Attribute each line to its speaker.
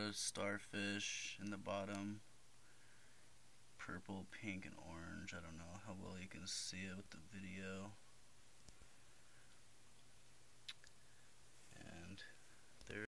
Speaker 1: a starfish in the bottom. Purple, pink, and orange. I don't know how well you can see it with the video.